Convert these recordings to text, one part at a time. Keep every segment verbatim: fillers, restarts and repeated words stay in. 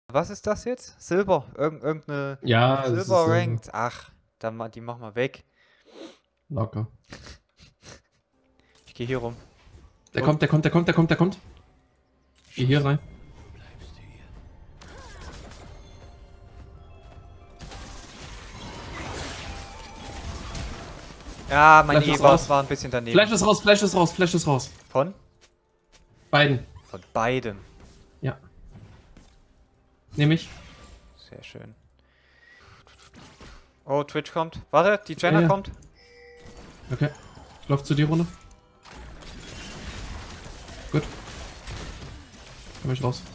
Was ist das jetzt? Silber. Irgend, irgendeine Ja, es ist Silber so Ranked. Ach, dann ma- die machen wir weg. locker. Ich gehe hier rum. Der Und- kommt, der kommt, der kommt, der kommt, der kommt. Geh hier rein. Ja, mein Flash E ist war, raus. war ein bisschen daneben. Flash ist raus, Flash ist raus, Flash ist raus. Von? Beiden. Von beiden. Ja. Nehme ich. Sehr schön. Oh, Twitch kommt. Warte, die Jenna Ja, ja. kommt. Okay. Ich lauf zu dir runter. Gut. Komm ich raus.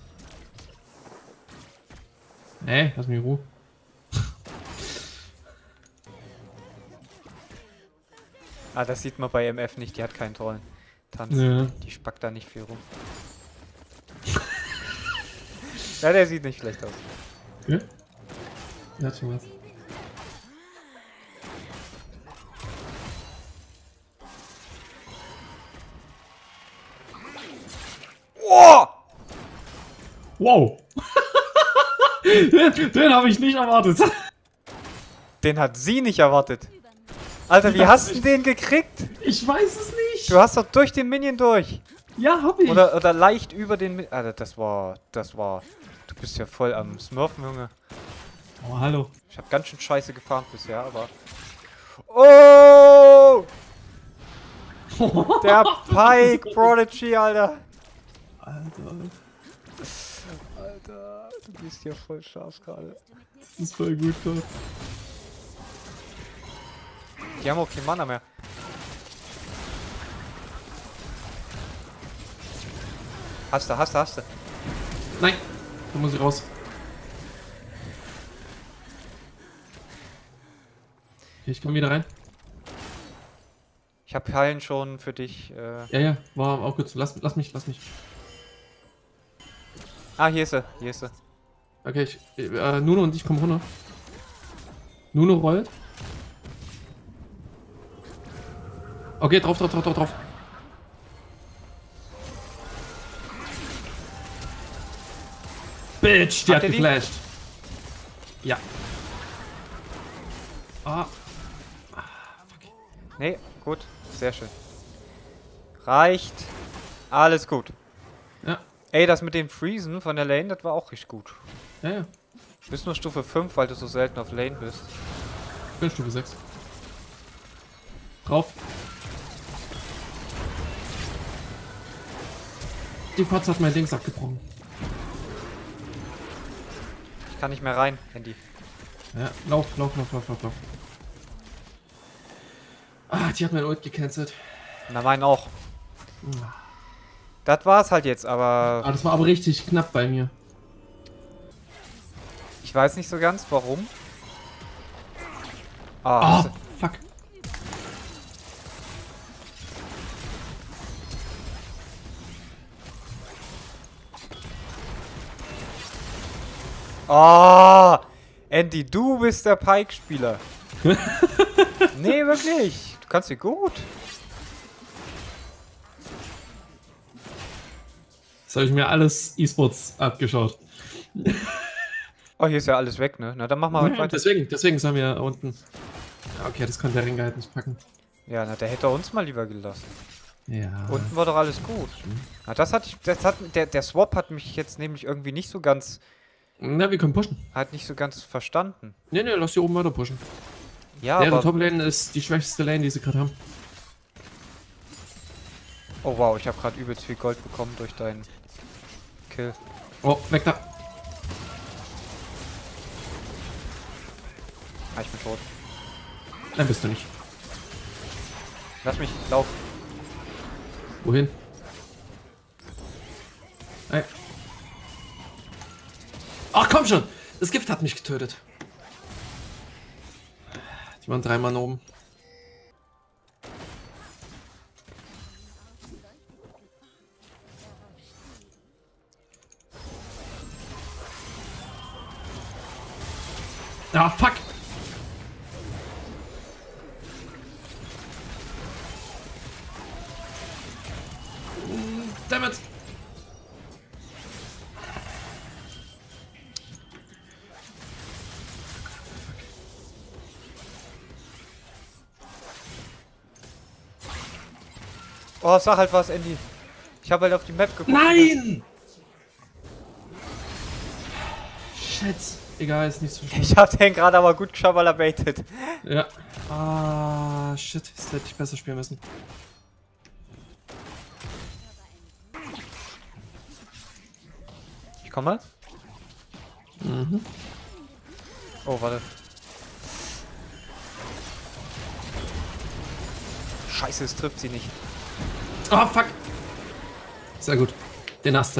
Ey, lass mich in Ruhe. Ah, das sieht man bei M F nicht. Die hat keinen tollen Tanz. Ja. Die spackt da nicht viel rum. Ja, der sieht nicht schlecht aus. Ja? Ja, hat schon was. Oh! Wow! den den habe ich nicht erwartet. Den hat sie nicht erwartet. Alter, wie hast du den gekriegt? Ich weiß es nicht. Du hast doch durch den Minion durch. Ja, hab ich. Oder, oder leicht über den Minion. Alter, das war, das war... Du bist ja voll am Smurfen, Junge. Oh, hallo. Ich habe ganz schön scheiße gefarmt bisher, aber... Oh! Der Pike Prodigy, Alter. Alter, Alter, du bist hier voll scharf gerade. das ist voll gut, Gott. Die haben auch keinen Mana mehr. Hast du, hast du, hast du. Nein, da muss ich raus. Okay, ich komm wieder rein. Ich habe Heilen schon für dich. Äh Ja, ja, war auch gut. Lass, lass mich, lass mich. ah, hier ist sie, hier ist sie. Okay, ich, äh, Nuno und ich kommen runter. Nuno rollt. Okay, drauf, drauf, drauf, drauf, drauf. Bitch, die Habt hat ihr die? geflasht. Ja. Ah. Nee, gut. Sehr schön. Reicht. Alles gut. Ja, Ey, das mit dem Freezen von der Lane, das war auch richtig gut. ja, ja. Du bist nur Stufe fünf, weil du so selten auf Lane bist. Ich bin Stufe sechs. Drauf. Die Fotze hat mein Dings abgebrochen. Ich kann nicht mehr rein, Handy. Ja, lauf, lauf, lauf, lauf, lauf, lauf. Ah, die hat mein Ult gecancelt. Na, meinen auch. Das war's halt jetzt, Ah, aber das war aber richtig knapp bei mir. ich weiß nicht so ganz, warum. Ah, Ah, das- fuck. Ah, Andy, du bist der Pike-Spieler. Nee, wirklich. Du kannst sie gut. Das habe ich mir alles E-Sports abgeschaut. Oh, hier ist ja alles weg, ne? Na, dann mach mal Ja, weiter. deswegen, deswegen sollen wir unten. Ja, okay, das kann der Ring halt nicht packen. Ja, na, der hätte uns mal lieber gelassen. Ja. Unten war doch alles gut. Na, das hat ich, das hat, der, der Swap hat mich jetzt nämlich irgendwie nicht so ganz, Na, wir können pushen. hat nicht so ganz verstanden. Ne, ne, lass hier oben weiter pushen. Ja, Deren aber, Top-Lane ist die schwächste Lane, die sie gerade haben. oh wow, ich habe gerade übelst viel Gold bekommen durch deinen Kill. Oh, weg da. Ah, ich bin tot. Nein, bist du nicht. Lass mich laufen. Wohin? Ey. Ach komm schon! Das Gift hat mich getötet. Die waren drei Mann oben. Ah, fuck! Dammit! Oh, sag halt was, Andy. Ich habe halt auf die Map geguckt. Nein! Shit. Egal, ist nicht so schlimm. Ich hab den gerade aber gut geschafft, weil er baitet. Ja. Ah, shit. Das hätte ich besser spielen müssen. Ich komme. Mhm. Oh, warte. Scheiße, es trifft sie nicht. Oh, fuck. Sehr gut. Den hast du.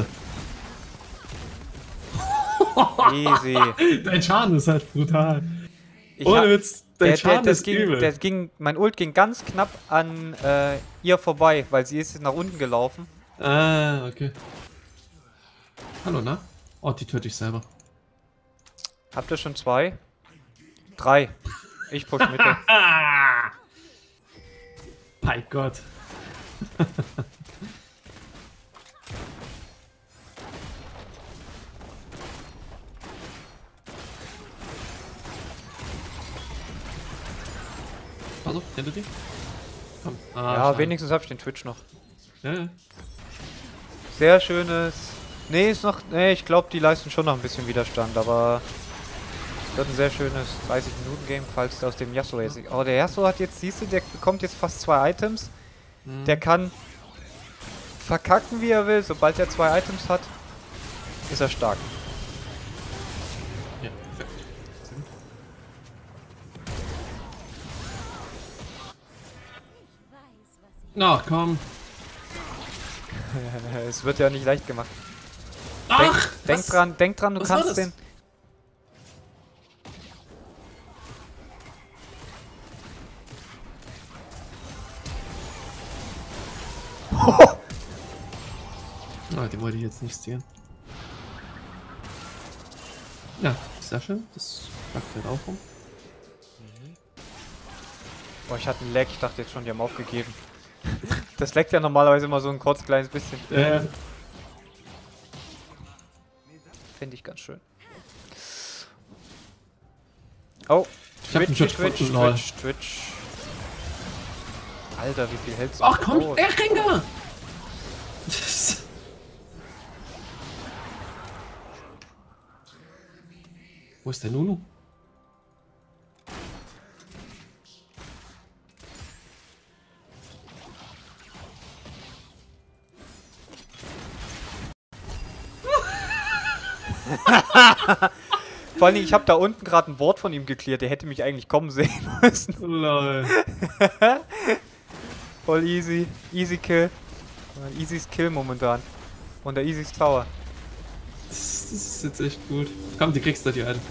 Easy. Dein Schaden ist halt brutal. Ich Ohne hab- Witz, dein Der, der, Schaden das ist ging, übel. der ging, mein Ult ging ganz knapp an äh, ihr vorbei, weil sie ist nach unten gelaufen. Ah, okay. Hallo, na? Oh, die töte ich selber. Habt ihr schon zwei? Drei. Ich push Mitte. Ah! Bei Gott. Pass auf, hinter dir. Komm. Ah, Ja, schade. wenigstens hab ich den Twitch noch. Ja, ja. Sehr schönes. Nee, ist noch. Nee, ich glaube, die leisten schon noch ein bisschen Widerstand, aber. Es wird ein sehr schönes dreißig Minuten Game, falls der aus dem Yasuo jetzt. Oh, der Yasuo hat jetzt, siehst du, der bekommt jetzt fast zwei Items. Mhm. Der kann verkacken, wie er will. Sobald er zwei Items hat, ist er stark. Ja, perfekt. Sehr gut. Ach, komm. Es wird ja nicht leicht gemacht. Ach, Denk, denk was? dran, denk dran, du Was war kannst das? den. Ah, den wollte ich jetzt nicht sehen. Ja, sehr schön. Das packt halt auch rum. Boah, ich hatte einen Lag, ich dachte jetzt schon, die haben aufgegeben. Das leckt ja normalerweise immer so ein kurz kleines bisschen. Äh, Finde ich ganz schön. Oh, Ich hab einen Twitch, Shot Twitch, gefunden, lol. Twitch, Twitch. Alter, wie viel hältst du? ach komm, Oh, er Ringer! Wo ist der Nunu? Vor allem, ich habe da unten gerade ein Wort von ihm geklärt. Der hätte mich eigentlich kommen sehen müssen. Lol. Voll easy. Easy Kill. Easys Kill momentan. Und der Easys Tower. Das, das ist jetzt echt gut. Komm, die kriegst du die ein.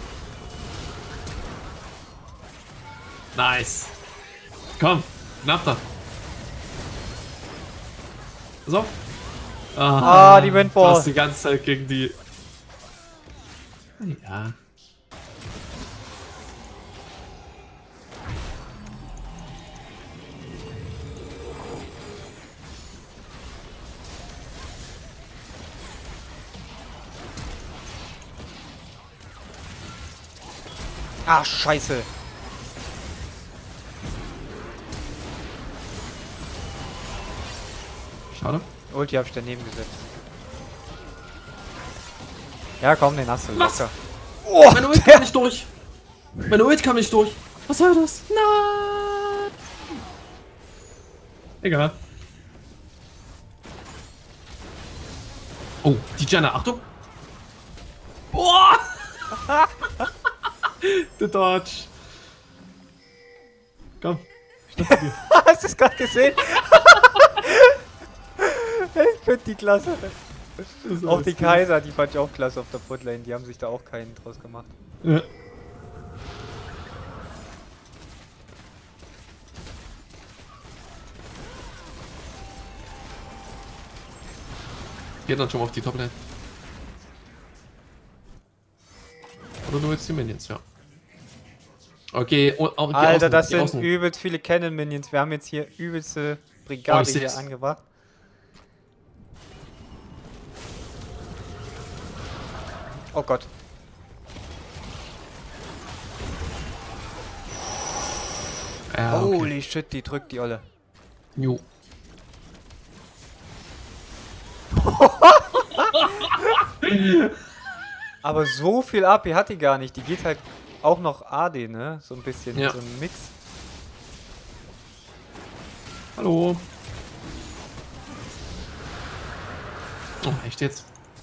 Nice. Komm, knapp da. Pass auf. Ah, die Windball. Du hast die ganze Zeit gegen die... Ja. Ah, scheiße. Schade. Ulti habe ich daneben gesetzt. Ja, komm, den hast du Was? locker. Oh, Meine Ult kam nicht durch. Meine Ult kam nicht durch. Was soll das? Nein. Egal. Oh, die Janna, Achtung. Boah. The Dodge. Komm. Schnapp dir. Hast du es gerade gesehen? Ich finde die klasse. Das ist Auch alles die gut. Kaiser, die fand ich auch klasse auf der Botlane. Die haben sich da auch keinen draus gemacht. Ja. Geht dann schon mal auf die Toplane. Oder du willst die Minions, ja. Okay, oh, oh, die Alter, Außen, das die sind Außen. übelst viele Cannon-Minions. Wir haben jetzt hier übelste Brigade Oh, ich hier seh's. angebracht. Oh Gott. Ja, okay. Holy shit, die drückt die Olle. Jo. Aber so viel A P hat die gar nicht. Die geht halt auch noch A D, ne? So ein bisschen, Ja. so ein Mix. Hallo. Oh, echt jetzt?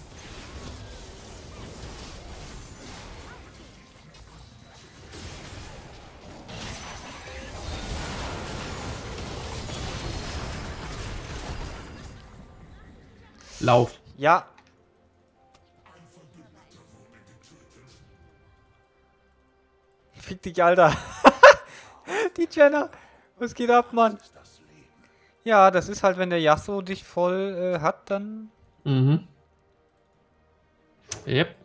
Lauf. Ja. Fick dich, Alter. Die Jenna. Was geht ab, Mann? Ja, das ist halt, wenn der Yasuo dich voll äh, hat, dann... Mhm. Yep.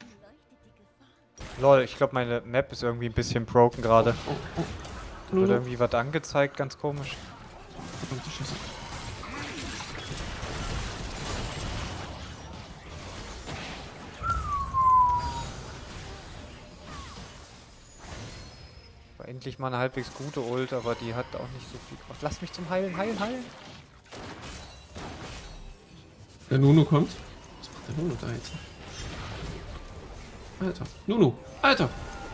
Lol, ich glaube, meine Map ist irgendwie ein bisschen broken gerade. Oh, oh. Wird Nunu. irgendwie was angezeigt, ganz komisch. Verdammte Scheiße. War endlich mal eine halbwegs gute Ult, aber die hat auch nicht so viel gemacht. Lass mich zum Heilen, heilen, heilen. Der Nunu kommt. Was macht der Nunu da jetzt? Alter. Nunu. Alter.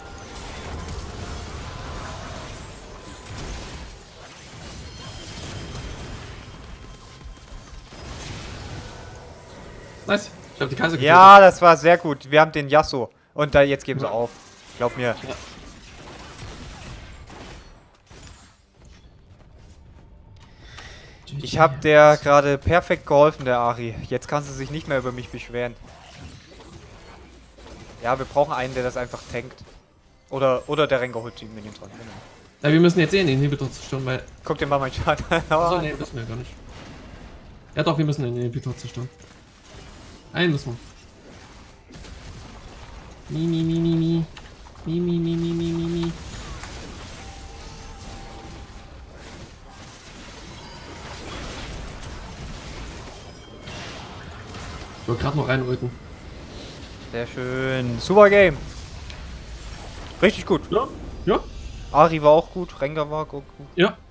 Nice. Ich hab die Kaiser getötet. Ja, das war sehr gut. Wir haben den Yasuo. Und da jetzt geben sie auf. Glaub mir. Ja. Ich habe der gerade perfekt geholfen, der Ari. Jetzt kann sie sich nicht mehr über mich beschweren. Ja, wir brauchen einen, der das einfach tankt. Oder, oder der Rengar holt die Minions dran. Genau. Ja, wir müssen jetzt eh in den Inhibitor zerstören, weil... Guck dir mal meinen Schaden an. Achso, nee, müssen wir gar nicht. Ja doch, wir müssen den Inhibitor zerstören. Einen müssen wir. Mi, mi, mi, mi, mi. Mi, mi, mi, mi, mi, mi, mi. Ich wollte gerade noch reinrücken. Sehr schön. Super Game. Richtig gut. Ja, ja, Ari war auch gut. Rengar war auch gut. ja.